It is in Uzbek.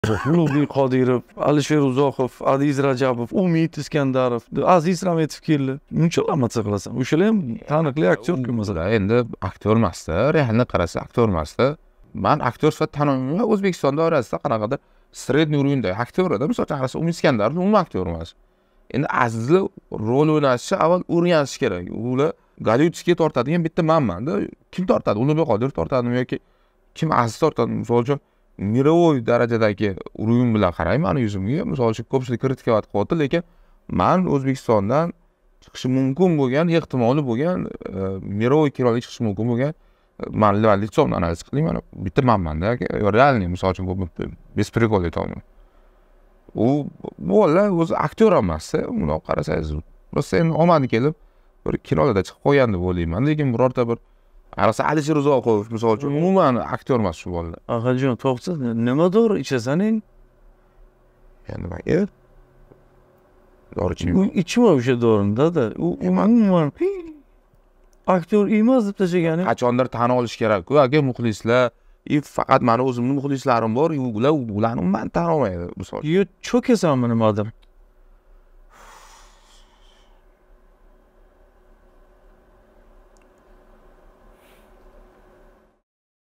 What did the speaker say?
Ulug'bek Qodirov, Alisher Uzoqov, Aziz Rajabov, Umid Iskandarov, Aziz Rametovlar. Uncha lamacha qilasan. O'shalar ham taniqli aktyor-ku masalan. Endi aktyor emasda, realni qarasa aktyor emasda. Men aktyor sifatida tanilmayman. O'zbekiston doirasida qanaqadir sredniy уровеньda aktyor-da, masalan, qarasa Umid Iskandarov umuman aktyor emas. Endi Azizlar rol o'ynashni avval o'rganish kerak. Ular Gollivudga tortadigan bitta manman-da. Kim tortadi? Ulug'bek Qodirov tortadimi yoki kim Aziz tortadi? Misol uchun mirovoy darajadagi uruym bilan qarayman yuzimga. Misol uchun ko'pchilik kritika qilyapti, lekin men O'zbekistondan chiqishi mumkin bo'lgan, ehtimoli bo'lgan mirovoy kirolik chiqishi mumkin bo'lgan men litsobni analiz qilayman. Bitta manmanda, realniy misol uchun bu без прикол aytaman. U bola o'zi aktyor emas-da, uni qarasangiz. Просто endi omadi kelib bir kinolarda chiqib qolgan deb o'ylayman, lekin birorta bir qarasa Alisher Uzoqov misol uchun umuman aktyor emas shu bolalar. Aqajon, to'xta, nima dori ichasan-eng? Endi menga dori ichmayman. U ichma o'sha dorini-da. U umuman aktyor emas deb tashlaganing. Qachondir tan olish kerak-ku, aka muxlislar, faqat meni o'zimning muxlislarim bor, ularni umuman tan olmaydi misol. Yo, cho'kasanmi nimadir?